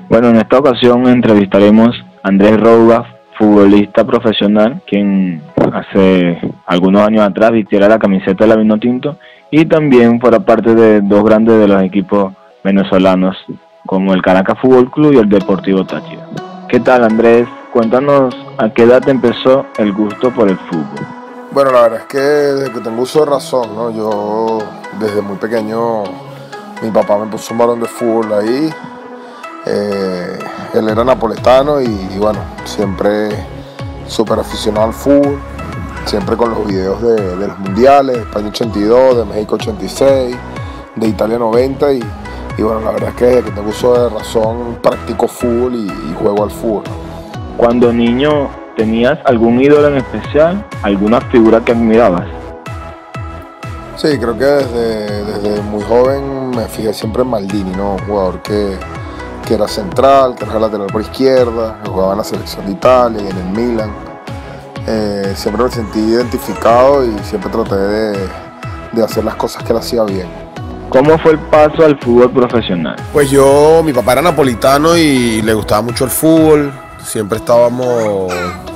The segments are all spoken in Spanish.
Bueno, en esta ocasión entrevistaremos a Andrés Rouga, futbolista profesional, quien hace algunos años atrás vistiera la camiseta de la Vinotinto y también fuera parte de dos grandes de los equipos venezolanos, como el Caracas Fútbol Club y el Deportivo Táchira. ¿Qué tal, Andrés? Cuéntanos a qué edad te empezó el gusto por el fútbol. Bueno, la verdad es que desde que tengo uso de razón, ¿no? Yo desde muy pequeño, mi papá me puso un balón de fútbol ahí. Él era napoletano y bueno, siempre súper aficionado al fútbol, siempre con los videos de los mundiales, de España 82, de México 86, de Italia 90 y bueno, la verdad es que desde que tengo uso de razón practico fútbol y juego al fútbol. Cuando niño, ¿tenías algún ídolo en especial, alguna figura que admirabas? Sí, creo que desde muy joven me fijé siempre en Maldini, ¿no? Un jugador que era central, que era lateral por izquierda, que jugaba en la selección de Italia y en el Milan. Siempre me sentí identificado y siempre traté de hacer las cosas que él hacía bien. ¿Cómo fue el paso al fútbol profesional? Pues mi papá era napolitano y le gustaba mucho el fútbol. Siempre estábamos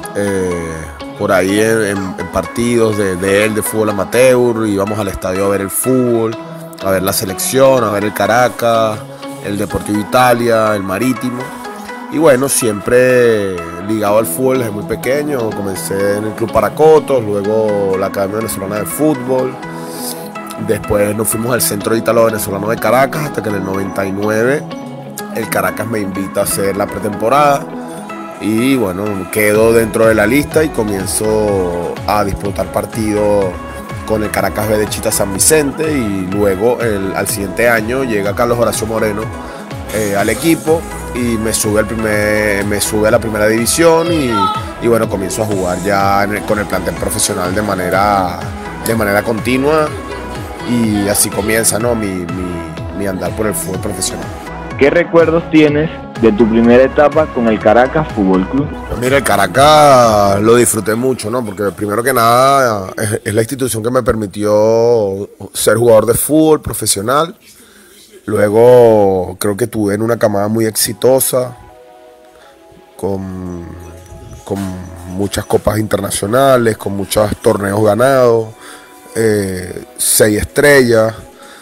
por ahí en partidos de él, de fútbol amateur. Íbamos al estadio a ver el fútbol, a ver la selección, a ver el Caracas, el Deportivo Italia, el Marítimo. Y bueno, siempre ligado al fútbol desde muy pequeño. Comencé en el Club Paracotos, luego la Academia Venezolana de Fútbol. Después nos fuimos al Centro Ítalo-Venezolano de Caracas, hasta que en el 99 el Caracas me invita a hacer la pretemporada. Y bueno, quedo dentro de la lista y comienzo a disputar partidos con el Caracas B de Chita San Vicente. Y luego al siguiente año llega Carlos Horacio Moreno al equipo y me sube a la primera división y bueno, comienzo a jugar ya con el plantel profesional de manera continua. Y así comienza, ¿no? mi andar por el fútbol profesional. ¿Qué recuerdos tienes de tu primera etapa con el Caracas Fútbol Club? Pues mira, el Caracas lo disfruté mucho, ¿no? Porque primero que nada es la institución que me permitió ser jugador de fútbol profesional. Luego creo que tuve en una camada muy exitosa, con muchas copas internacionales, con muchos torneos ganados. 6 estrellas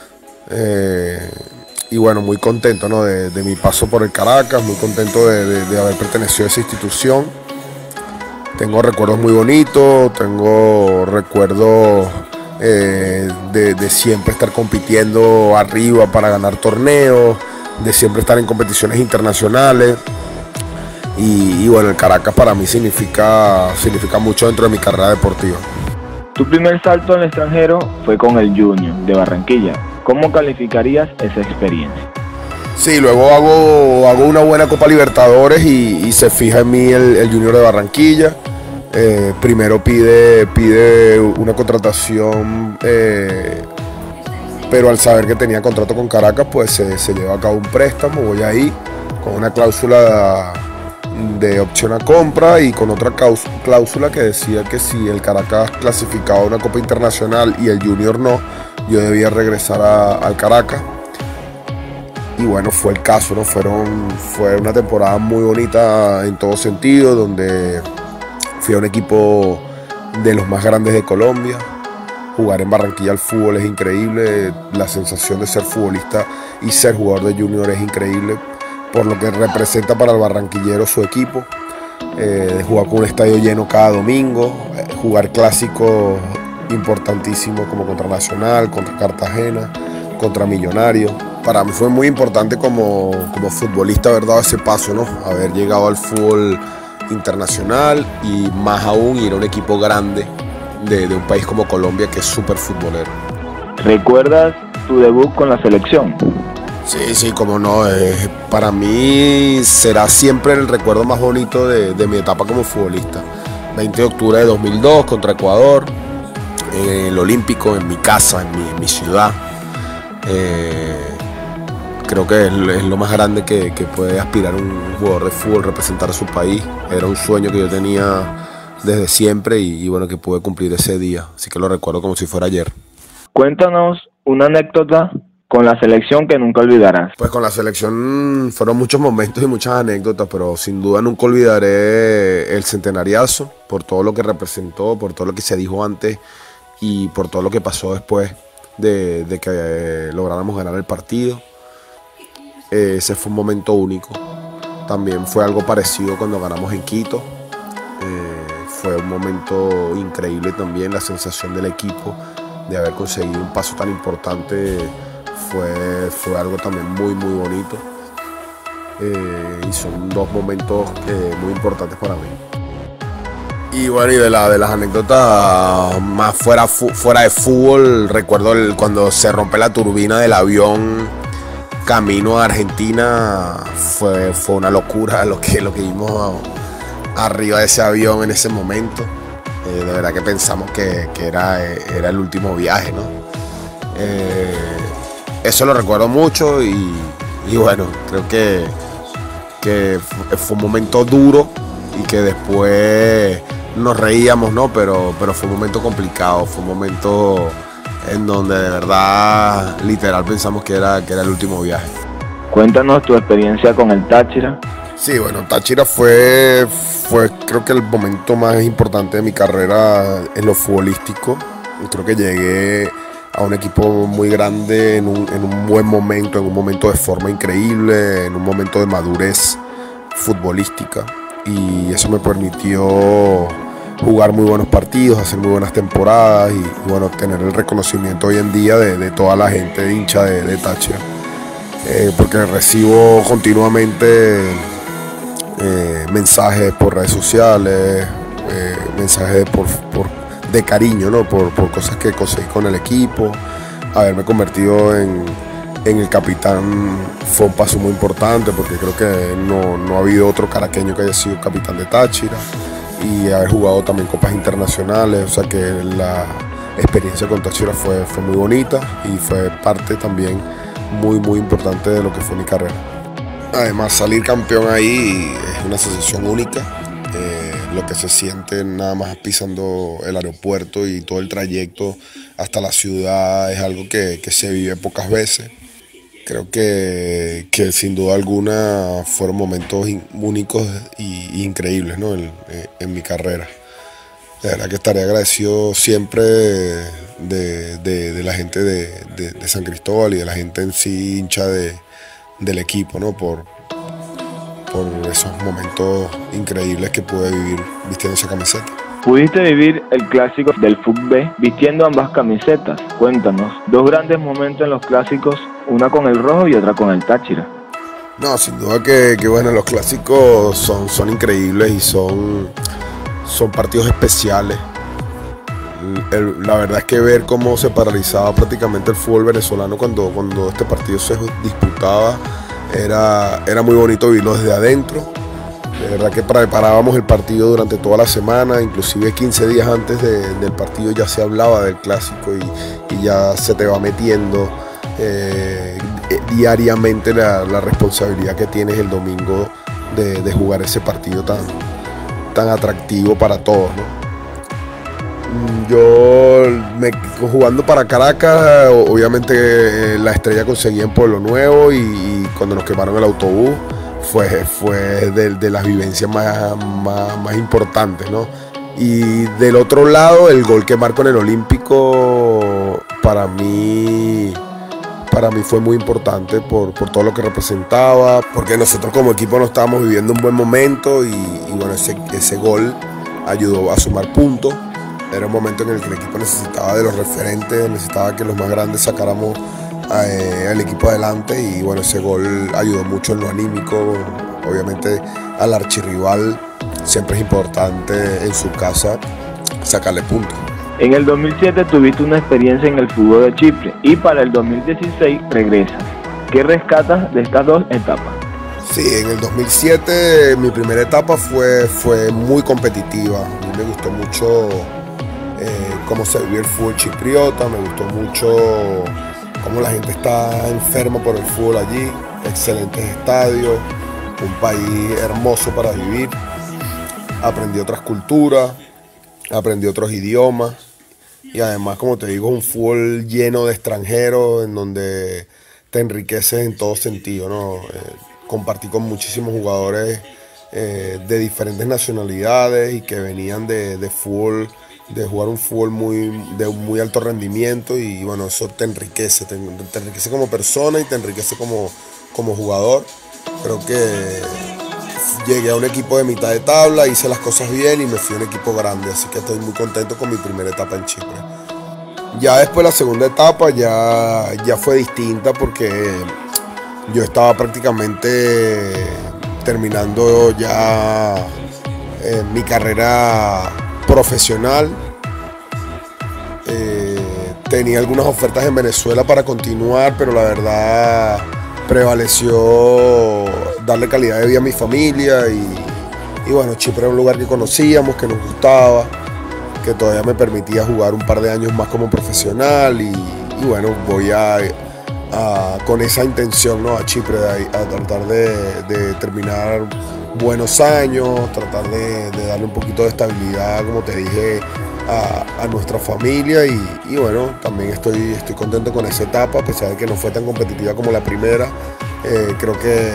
y bueno, muy contento, ¿no? de mi paso por el Caracas, muy contento de haber pertenecido a esa institución. Tengo recuerdos muy bonitos, tengo recuerdos de siempre estar compitiendo arriba para ganar torneos, de siempre estar en competiciones internacionales y bueno, el Caracas para mí significa mucho dentro de mi carrera deportiva. Tu primer salto al extranjero fue con el Junior de Barranquilla. ¿Cómo calificarías esa experiencia? Sí, luego hago una buena Copa Libertadores y se fija en mí el Junior de Barranquilla. Primero pide una contratación, pero al saber que tenía contrato con Caracas, pues se lleva a cabo un préstamo. Voy ahí con una cláusula de opción a compra y con otra cláusula que decía que si el Caracas clasificaba a una Copa Internacional y el Junior no, yo debía regresar al Caracas. Y bueno, fue el caso, ¿no? Fue una temporada muy bonita en todo sentido, donde fui a un equipo de los más grandes de Colombia. Jugar en Barranquilla al fútbol es increíble, la sensación de ser futbolista y ser jugador de Junior es increíble, por lo que representa para el barranquillero su equipo. Jugar con un estadio lleno cada domingo, jugar clásicos importantísimos como contra Nacional, contra Cartagena, contra Millonarios. Para mí fue muy importante como futbolista haber dado ese paso, ¿no? Haber llegado al fútbol internacional y más aún ir a un equipo grande de un país como Colombia, que es súper futbolero. ¿Recuerdas tu debut con la selección? Sí, como no, para mí será siempre el recuerdo más bonito de mi etapa como futbolista. 20 de octubre de 2002 contra Ecuador, en el Olímpico, en mi casa, en mi ciudad. Creo que es lo más grande que puede aspirar un jugador de fútbol, representar a su país. Era un sueño que yo tenía desde siempre y bueno, que pude cumplir ese día, así que lo recuerdo como si fuera ayer. Cuéntanos una anécdota con la selección que nunca olvidarás. Pues con la selección fueron muchos momentos y muchas anécdotas, pero sin duda nunca olvidaré el centenariazo, por todo lo que representó, por todo lo que se dijo antes y por todo lo que pasó después de que lográramos ganar el partido. Ese fue un momento único. También fue algo parecido cuando ganamos en Quito. Fue un momento increíble también, la sensación del equipo de haber conseguido un paso tan importante fue algo también muy bonito. Y son dos momentos muy importantes para mí. Y bueno, y de las anécdotas más fuera de fútbol, recuerdo cuando se rompe la turbina del avión camino a Argentina. Fue una locura lo que vimos arriba de ese avión en ese momento. De verdad que pensamos que era el último viaje, ¿no? Eso lo recuerdo mucho y bueno, creo que fue un momento duro y que después nos reíamos, ¿no? Pero fue un momento complicado, fue un momento en donde de verdad, literal, pensamos que era el último viaje. Cuéntanos tu experiencia con el Táchira. Sí, bueno, Táchira fue creo que el momento más importante de mi carrera en lo futbolístico. Creo que llegué a un equipo muy grande en un buen momento, en un momento de forma increíble, en un momento de madurez futbolística, y eso me permitió jugar muy buenos partidos, hacer muy buenas temporadas y bueno, tener el reconocimiento hoy en día de toda la gente hincha de Táchira, porque recibo continuamente mensajes por redes sociales, mensajes de cariño, ¿no? por cosas que conseguí con el equipo. Haberme convertido en el capitán fue un paso muy importante, porque creo que no ha habido otro caraqueño que haya sido capitán de Táchira, y haber jugado también copas internacionales, o sea que la experiencia con Táchira fue muy bonita y fue parte también muy importante de lo que fue mi carrera. Además, salir campeón ahí es una sensación única. Lo que se siente nada más pisando el aeropuerto y todo el trayecto hasta la ciudad es algo que se vive pocas veces. Creo que sin duda alguna fueron momentos únicos y increíbles, ¿no? en mi carrera. De verdad que estaré agradecido siempre de la gente de San Cristóbal y de la gente en sí hincha del equipo, ¿no? por esos momentos increíbles que pude vivir vistiendo esa camiseta. Pudiste vivir el clásico del fútbol vistiendo ambas camisetas. Cuéntanos, dos grandes momentos en los clásicos, una con el rojo y otra con el Táchira. No, sin duda que bueno, los clásicos son increíbles y son partidos especiales. La verdad es que ver cómo se paralizaba prácticamente el fútbol venezolano cuando este partido se disputaba era muy bonito vivirlo desde adentro. De verdad que preparábamos el partido durante toda la semana, inclusive 15 días antes del partido ya se hablaba del clásico y ya se te va metiendo diariamente la responsabilidad que tienes el domingo de jugar ese partido tan atractivo para todos, ¿no? Yo jugando para Caracas, obviamente la estrella conseguí en Pueblo Nuevo y cuando nos quemaron el autobús fue de las vivencias más importantes, ¿no? Y del otro lado, el gol que marco en el Olímpico para mí fue muy importante por todo lo que representaba, porque nosotros como equipo no estábamos viviendo un buen momento y bueno, ese gol ayudó a sumar puntos. Era un momento en el que el equipo necesitaba de los referentes, necesitaba que los más grandes sacáramos al equipo adelante y bueno, ese gol ayudó mucho en lo anímico. Obviamente al archirrival siempre es importante en su casa sacarle puntos. En el 2007 tuviste una experiencia en el fútbol de Chipre y para el 2016 regresas. ¿Qué rescatas de estas dos etapas? Sí, en el 2007 mi primera etapa fue muy competitiva. A mí me gustó mucho cómo se vivió el fútbol chipriota, me gustó mucho cómo la gente está enferma por el fútbol allí, excelentes estadios, un país hermoso para vivir. Aprendí otras culturas, aprendí otros idiomas y además, como te digo, un fútbol lleno de extranjeros en donde te enriqueces en todo sentido, ¿no? Compartí con muchísimos jugadores de diferentes nacionalidades y que venían de fútbol, de jugar un fútbol de muy alto rendimiento, y bueno, eso te enriquece como persona y te enriquece como jugador. Creo que llegué a un equipo de mitad de tabla, hice las cosas bien y me fui a un equipo grande, así que estoy muy contento con mi primera etapa en Chipre. Ya después la segunda etapa ya fue distinta, porque yo estaba prácticamente terminando ya mi carrera profesional. Tenía algunas ofertas en Venezuela para continuar, pero la verdad prevaleció darle calidad de vida a mi familia, y bueno, Chipre era un lugar que conocíamos, que nos gustaba, que todavía me permitía jugar un par de años más como profesional, y bueno, voy con esa intención, ¿no?, a Chipre, a tratar de terminar buenos años, tratar de darle un poquito de estabilidad, como te dije, a nuestra familia, y bueno, también estoy contento con esa etapa, a pesar de que no fue tan competitiva como la primera. Creo que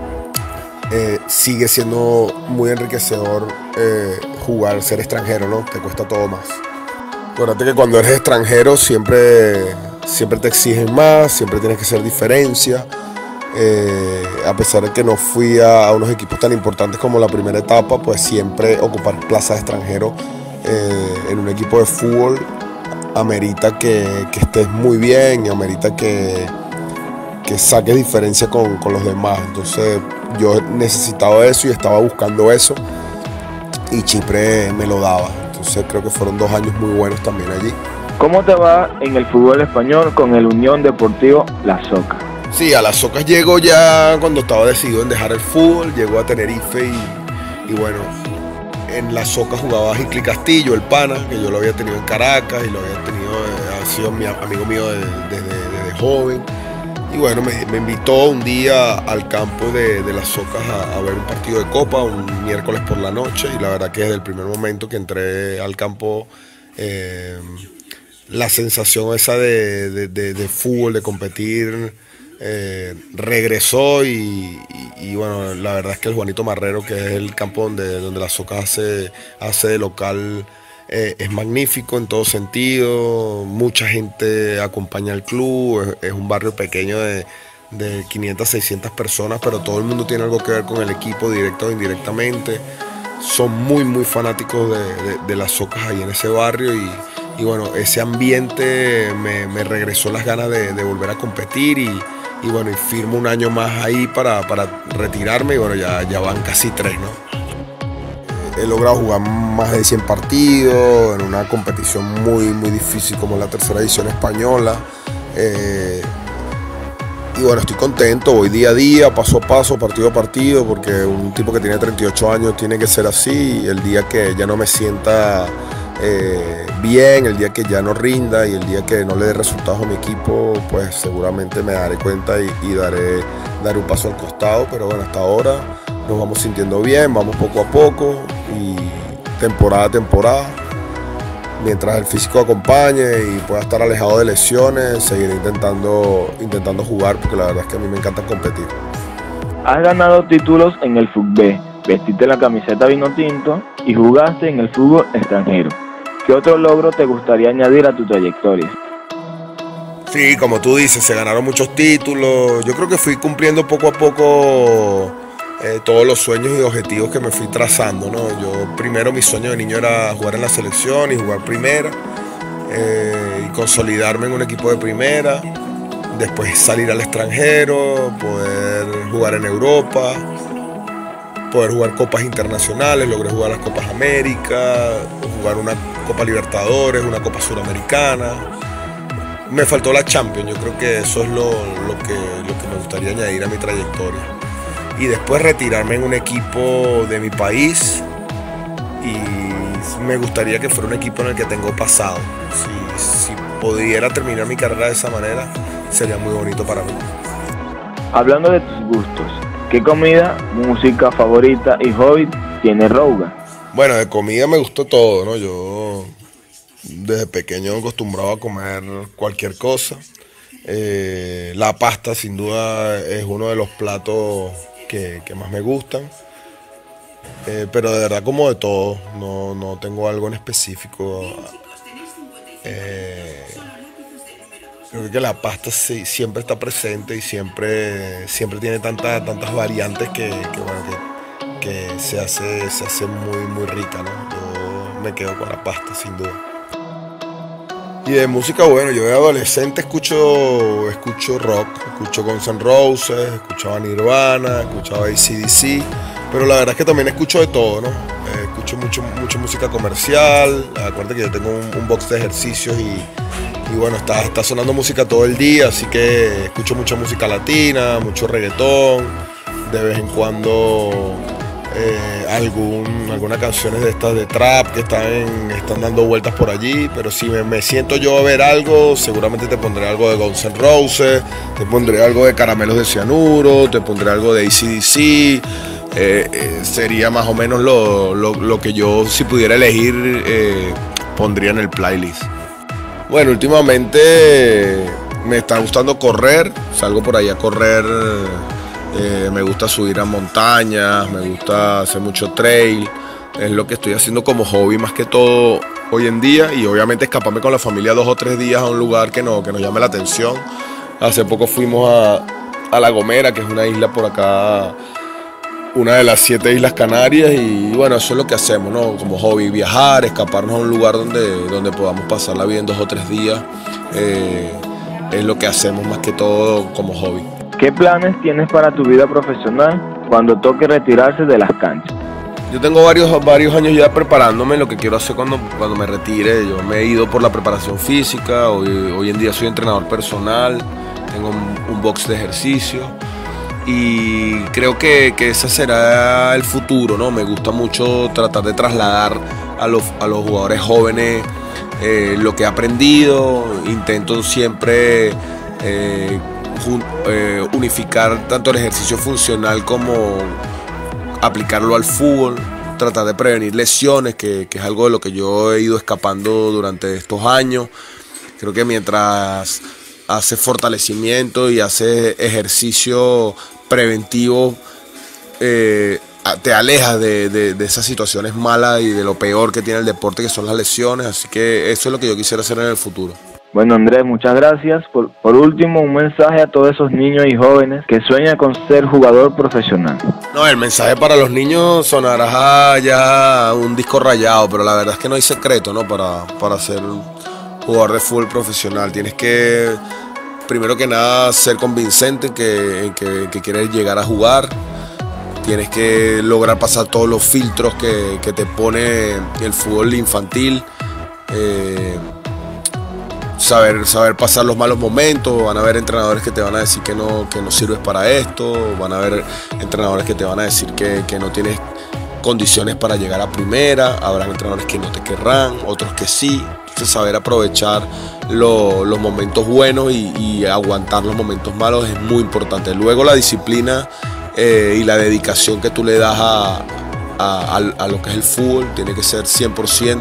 sigue siendo muy enriquecedor jugar, ser extranjero, ¿no? Te cuesta todo más. Acuérdate que cuando eres extranjero siempre te exigen más, siempre tienes que hacer diferencia. A pesar de que no fui a unos equipos tan importantes como la primera etapa, pues siempre ocupar plaza de extranjero en un equipo de fútbol amerita que estés muy bien, y amerita que saques diferencia con los demás. Entonces yo necesitaba eso y estaba buscando eso, y Chipre me lo daba. Entonces creo que fueron 2 años muy buenos también allí. ¿Cómo te va en el fútbol español con el Unión Deportivo Las Ocas? Sí, a Las Ocas llego ya cuando estaba decidido en dejar el fútbol. Llego a Tenerife y bueno, en Las Ocas jugaba Jicli Castillo, el pana, que yo lo había tenido en Caracas y lo había tenido, ha sido mi amigo mío desde joven. Y bueno, me invitó un día al campo de Las Ocas a ver un partido de Copa, un miércoles por la noche, y la verdad que desde el primer momento que entré al campo, la sensación esa de fútbol, de competir, regresó, y bueno, la verdad es que el Juanito Marrero, que es el campo donde Las Ocas hace de local, es magnífico en todo sentido. Mucha gente acompaña al club, es un barrio pequeño de 500, 600 personas, pero todo el mundo tiene algo que ver con el equipo, directo o indirectamente. Son muy, muy fanáticos de Las Ocas ahí en ese barrio, y bueno, ese ambiente me regresó las ganas de volver a competir, y bueno, y firmo un año más ahí para retirarme, y bueno, ya van casi 3, ¿no? He logrado jugar más de 100 partidos en una competición muy, muy difícil como la tercera edición española. Y bueno, estoy contento, voy día a día, paso a paso, partido a partido, porque un tipo que tiene 38 años tiene que ser así. Y el día que ya no me sienta bien, el día que ya no rinda y el día que no le dé resultados a mi equipo, pues seguramente me daré cuenta y daré un paso al costado. Pero bueno, hasta ahora nos vamos sintiendo bien, vamos poco a poco y temporada a temporada. Mientras el físico acompañe y pueda estar alejado de lesiones, seguiré intentando jugar, porque la verdad es que a mí me encanta competir. Has ganado títulos en el fútbol, vestiste la camiseta vino tinto y jugaste en el fútbol extranjero. ¿Qué otro logro te gustaría añadir a tu trayectoria? Sí, como tú dices, se ganaron muchos títulos. Yo creo que fui cumpliendo poco a poco todos los sueños y objetivos que me fui trazando, ¿no? Yo primero, mi sueño de niño era jugar en la selección y jugar primera, y consolidarme en un equipo de primera, después salir al extranjero, poder jugar en Europa, poder jugar copas internacionales. Logré jugar las Copas América, jugar una Copa Libertadores, una Copa Suramericana. Me faltó la Champions. Yo creo que eso es lo que me gustaría añadir a mi trayectoria. Y después retirarme en un equipo de mi país, y me gustaría que fuera un equipo en el que tengo pasado. Si pudiera terminar mi carrera de esa manera, sería muy bonito para mí. Hablando de tus gustos, ¿qué comida, música favorita y hobby tiene Rouga? Bueno, de comida me gustó todo, ¿no? Yo desde pequeño acostumbrado a comer cualquier cosa. La pasta sin duda es uno de los platos que más me gustan. Pero de verdad como de todo, no tengo algo en específico. Creo que la pasta siempre está presente y siempre tiene tantas variantes que se hace muy rica, ¿no? Yo me quedo con la pasta sin duda. Y de música, bueno, yo de adolescente escucho rock, escucho Guns N' Roses, escuchaba Nirvana, escuchaba AC/DC, pero la verdad es que también escucho de todo, ¿no? Escucho mucho música comercial. Acuérdate que yo tengo un box de ejercicios y bueno, está sonando música todo el día, así que escucho mucha música latina, mucho reggaetón, de vez en cuando algunas canciones de estas de trap que están dando vueltas por allí, pero si me siento yo a ver algo, seguramente te pondré algo de Guns N' Roses, te pondré algo de Caramelos de Cianuro, te pondré algo de AC/DC. Sería más o menos lo que yo, si pudiera elegir, pondría en el playlist. Bueno, últimamente me está gustando correr, salgo por ahí a correr. Me gusta subir a montañas, me gusta hacer mucho trail, es lo que estoy haciendo como hobby más que todo hoy en día, y obviamente escaparme con la familia 2 o 3 días a un lugar que nos llame la atención. Hace poco fuimos a La Gomera, que es una isla por acá, una de las 7 islas Canarias, y bueno, eso es lo que hacemos, ¿no? Como hobby, viajar, escaparnos a un lugar donde podamos pasarla bien 2 o 3 días, es lo que hacemos más que todo como hobby. ¿Qué planes tienes para tu vida profesional cuando toque retirarse de las canchas? Yo tengo varios años ya preparándome lo que quiero hacer cuando me retire. Yo me he ido por la preparación física, hoy en día soy entrenador personal, tengo un box de ejercicio y creo que ese será el futuro, ¿no? Me gusta mucho tratar de trasladar a los jugadores jóvenes lo que he aprendido. Intento siempre unificar tanto el ejercicio funcional como aplicarlo al fútbol, tratar de prevenir lesiones, que es algo de lo que yo he ido escapando durante estos años. Creo que mientras haces fortalecimiento y haces ejercicio preventivo, te alejas de esas situaciones malas y de lo peor que tiene el deporte, que son las lesiones. Así que eso es lo que yo quisiera hacer en el futuro. Bueno, Andrés, muchas gracias. Por último, un mensaje a todos esos niños y jóvenes que sueñan con ser jugador profesional. No, el mensaje para los niños sonará ya un disco rayado, pero la verdad es que no hay secreto, ¿no? Para ser jugador de fútbol profesional. Tienes que, primero que nada, ser convincente que quieres llegar a jugar. Tienes que lograr pasar todos los filtros que te pone el fútbol infantil. Saber pasar los malos momentos. Van a haber entrenadores que te van a decir que no sirves para esto, van a haber entrenadores que te van a decir que no tienes condiciones para llegar a primera, habrá entrenadores que no te querrán, otros que sí. Entonces saber aprovechar los momentos buenos y aguantar los momentos malos es muy importante. Luego la disciplina y la dedicación que tú le das a lo que es el fútbol tiene que ser 100%.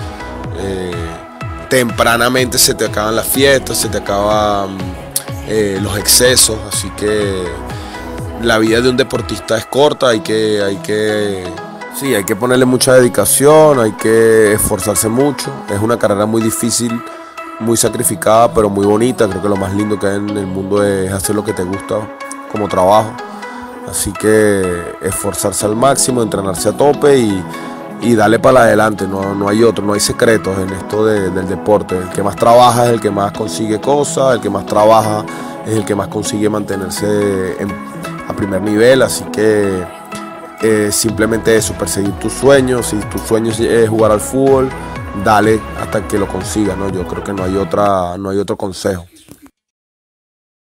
Tempranamente se te acaban las fiestas, se te acaban los excesos, así que la vida de un deportista es corta, hay que ponerle mucha dedicación, hay que esforzarse mucho. Es una carrera muy difícil, muy sacrificada, pero muy bonita. Creo que lo más lindo que hay en el mundo es hacer lo que te gusta como trabajo, así que esforzarse al máximo, entrenarse a tope y darle para adelante. No hay otro, no hay secretos en esto del deporte. El que más trabaja es el que más consigue cosas, el que más trabaja es el que más consigue mantenerse a primer nivel, así que simplemente eso, perseguir tus sueños. Si tus sueños es jugar al fútbol, dale hasta que lo consigas, ¿no? Yo creo que no hay otro consejo.